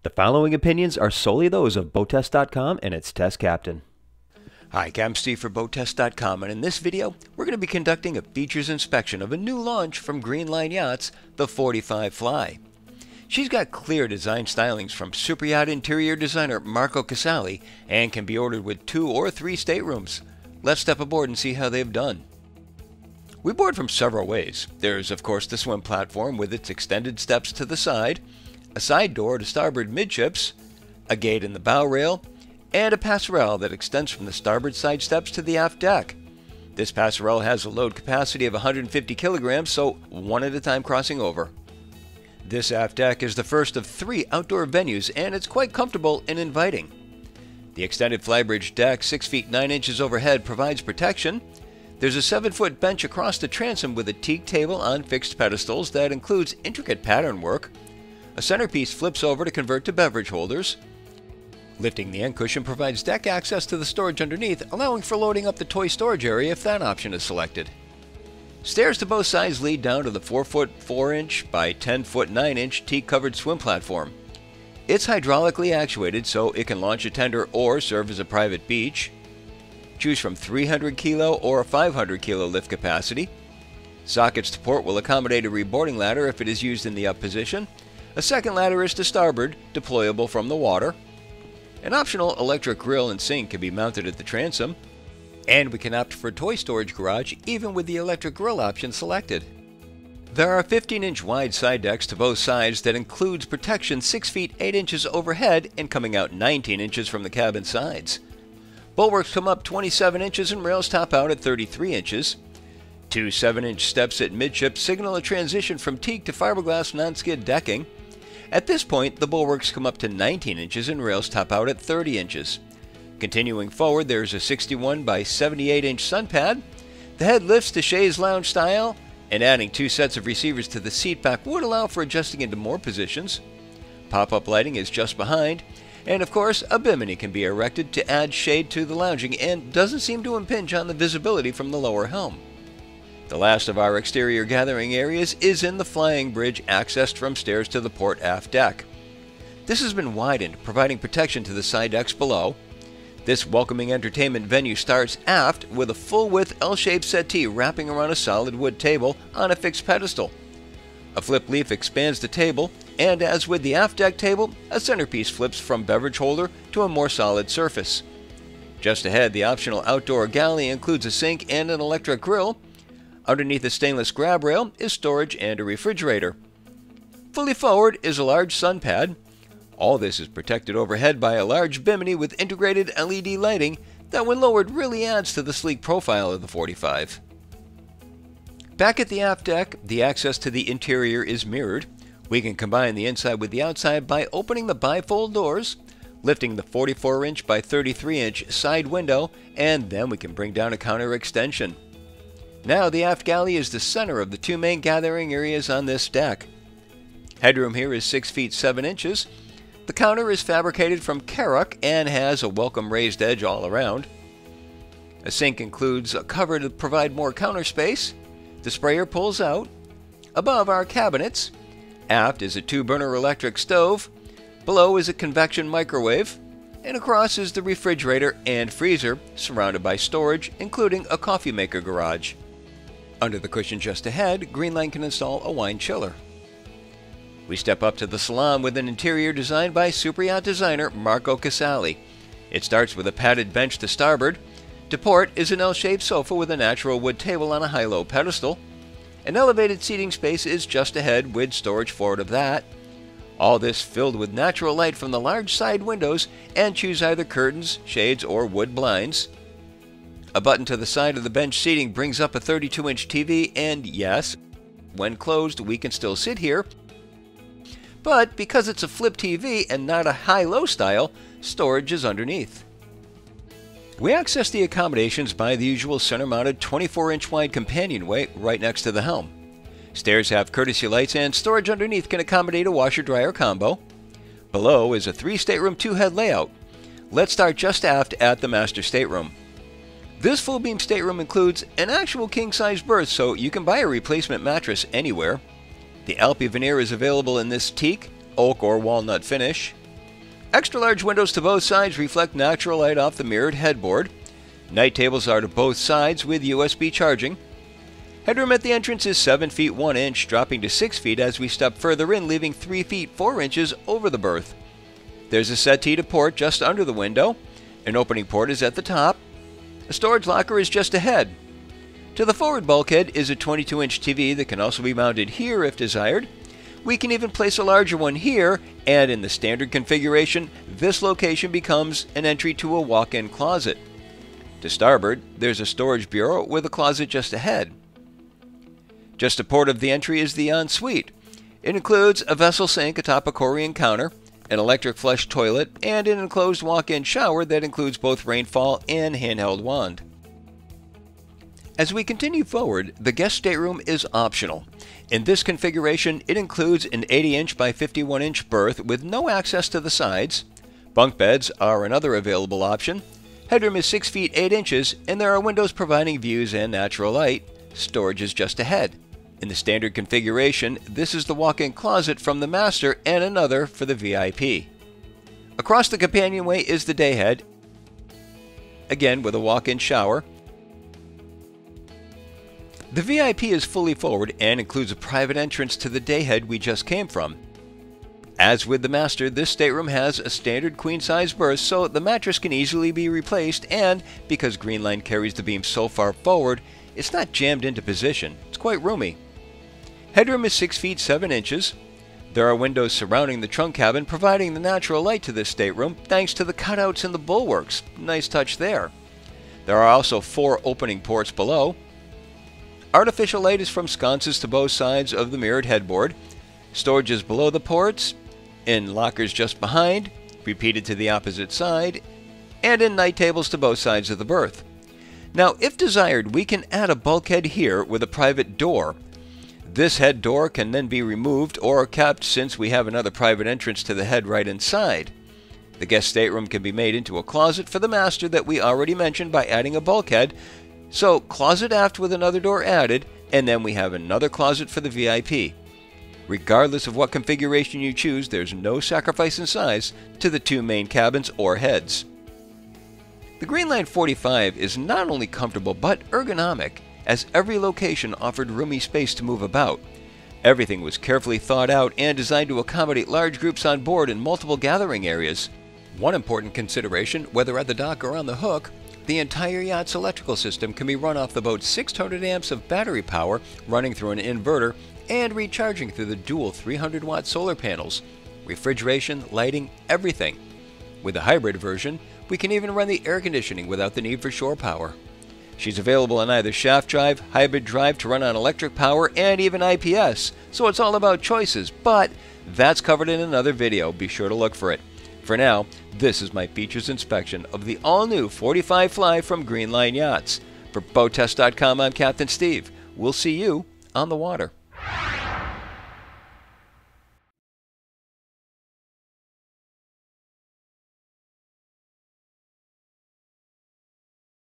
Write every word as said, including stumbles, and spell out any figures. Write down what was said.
The following opinions are solely those of Boat Test dot com and its test captain. Hi, I'm Steve for Boat Test dot com, and in this video, we're going to be conducting a features inspection of a new launch from Greenline Yachts, the forty-five Fly. She's got clear design stylings from super yacht interior designer Marco Casali and can be ordered with two or three staterooms. Let's step aboard and see how they've done. We board from several ways. There's, of course, the swim platform with its extended steps to the side, a side door to starboard midships, a gate in the bow rail, and a passerelle that extends from the starboard side steps to the aft deck. This passerelle has a load capacity of one hundred fifty kilograms, so one at a time crossing over. This aft deck is the first of three outdoor venues, and it's quite comfortable and inviting. The extended flybridge deck, six feet nine inches overhead, provides protection. There's a seven foot bench across the transom with a teak table on fixed pedestals that includes intricate pattern work. A centerpiece flips over to convert to beverage holders. Lifting the end cushion provides deck access to the storage underneath, allowing for loading up the toy storage area if that option is selected. Stairs to both sides lead down to the four foot four inch by ten foot nine inch teak-covered swim platform. It's hydraulically actuated so it can launch a tender or serve as a private beach. Choose from three hundred kilo or five hundred kilo lift capacity. Sockets to port will accommodate a reboarding ladder if it is used in the up position. A second ladder is to starboard, deployable from the water. An optional electric grill and sink can be mounted at the transom. And we can opt for a toy storage garage even with the electric grill option selected. There are fifteen inch wide side decks to both sides that includes protection six feet eight inches overhead and coming out nineteen inches from the cabin sides. Bulwarks come up twenty-seven inches and rails top out at thirty-three inches. Two seven inch steps at midship signal a transition from teak to fiberglass non-skid decking. At this point, the bulwarks come up to nineteen inches and rails top out at thirty inches. Continuing forward, there's a sixty-one by seventy-eight inch sun pad. The head lifts to chaise lounge style, and adding two sets of receivers to the seat back would allow for adjusting into more positions. Pop-up lighting is just behind, and of course, a bimini can be erected to add shade to the lounging and doesn't seem to impinge on the visibility from the lower helm. The last of our exterior gathering areas is in the flying bridge accessed from stairs to the port aft deck. This has been widened, providing protection to the side decks below. This welcoming entertainment venue starts aft with a full-width L-shaped settee wrapping around a solid wood table on a fixed pedestal. A flip leaf expands the table, and as with the aft deck table, a centerpiece flips from beverage holder to a more solid surface. Just ahead, the optional outdoor galley includes a sink and an electric grill. Underneath the stainless grab rail is storage and a refrigerator. Fully forward is a large sun pad. All this is protected overhead by a large bimini with integrated L E D lighting that when lowered really adds to the sleek profile of the forty-five. Back at the aft deck, the access to the interior is mirrored. We can combine the inside with the outside by opening the bifold doors, lifting the forty-four inch by thirty-three inch side window, and then we can bring down a counter extension. Now the aft galley is the center of the two main gathering areas on this deck. Headroom here is six feet seven inches. The counter is fabricated from Karoq and has a welcome raised edge all around. A sink includes a cover to provide more counter space. The sprayer pulls out. Above are cabinets. Aft is a two burner electric stove. Below is a convection microwave. And across is the refrigerator and freezer, surrounded by storage, including a coffee maker garage. Under the cushion just ahead, Greenline can install a wine chiller. We step up to the salon with an interior designed by super yacht designer Marco Casali. It starts with a padded bench to starboard. To port is an L-shaped sofa with a natural wood table on a high-low pedestal. An elevated seating space is just ahead with storage forward of that. All this filled with natural light from the large side windows, and choose either curtains, shades, or wood blinds. A button to the side of the bench seating brings up a thirty-two inch T V, and yes, when closed we can still sit here. But because it's a flip T V and not a high-low style, storage is underneath. We access the accommodations by the usual center-mounted twenty-four inch wide companionway right next to the helm. Stairs have courtesy lights, and storage underneath can accommodate a washer-dryer combo. Below is a three stateroom two head layout. Let's start just aft at the master stateroom. This full beam stateroom includes an actual king-size berth, so you can buy a replacement mattress anywhere. The Alpi veneer is available in this teak, oak, or walnut finish. Extra large windows to both sides reflect natural light off the mirrored headboard. Night tables are to both sides with U S B charging. Headroom at the entrance is seven feet one inch, dropping to six feet as we step further in, leaving three feet four inches over the berth. There's a settee to port just under the window. An opening port is at the top. A storage locker is just ahead. To the forward bulkhead is a twenty-two inch T V that can also be mounted here if desired. We can even place a larger one here, and in the standard configuration, this location becomes an entry to a walk-in closet. To starboard, there's a storage bureau with a closet just ahead. Just a port of the entry is the ensuite. It includes a vessel sink atop a Corian counter, an electric flush toilet, and an enclosed walk-in shower that includes both rainfall and handheld wand. As we continue forward, the guest stateroom is optional. In this configuration, it includes an eighty inch by fifty-one inch berth with no access to the sides. Bunk beds are another available option. Headroom is six feet eight inches, and there are windows providing views and natural light. Storage is just ahead. In the standard configuration, this is the walk-in closet from the master and another for the V I P. Across the companionway is the dayhead, again with a walk-in shower. The V I P is fully forward and includes a private entrance to the dayhead we just came from. As with the master, this stateroom has a standard queen-size berth, so the mattress can easily be replaced, and because Greenline carries the beam so far forward, it's not jammed into position. It's quite roomy. Headroom is six feet seven inches. There are windows surrounding the trunk cabin, providing the natural light to this stateroom thanks to the cutouts in the bulwarks. Nice touch there. There are also four opening ports below. Artificial light is from sconces to both sides of the mirrored headboard. Storage is below the ports, in lockers just behind, repeated to the opposite side, and in night tables to both sides of the berth. Now, if desired, we can add a bulkhead here with a private door. This head door can then be removed or kept since we have another private entrance to the head right inside. The guest stateroom can be made into a closet for the master that we already mentioned by adding a bulkhead. So, closet aft with another door added, and then we have another closet for the V I P. Regardless of what configuration you choose, there's no sacrifice in size to the two main cabins or heads. The Greenline forty-five is not only comfortable but ergonomic, as every location offered roomy space to move about. Everything was carefully thought out and designed to accommodate large groups on board in multiple gathering areas. One important consideration, whether at the dock or on the hook, the entire yacht's electrical system can be run off the boat's six hundred amps of battery power running through an inverter and recharging through the dual three hundred watt solar panels. Refrigeration, lighting, everything. With the hybrid version, we can even run the air conditioning without the need for shore power. She's available on either shaft drive, hybrid drive to run on electric power, and even I P S, so it's all about choices, but that's covered in another video. Be sure to look for it. For now, this is my features inspection of the all-new forty-five Fly from Greenline Yachts. For Boat Test dot com, I'm Captain Steve. We'll see you on the water.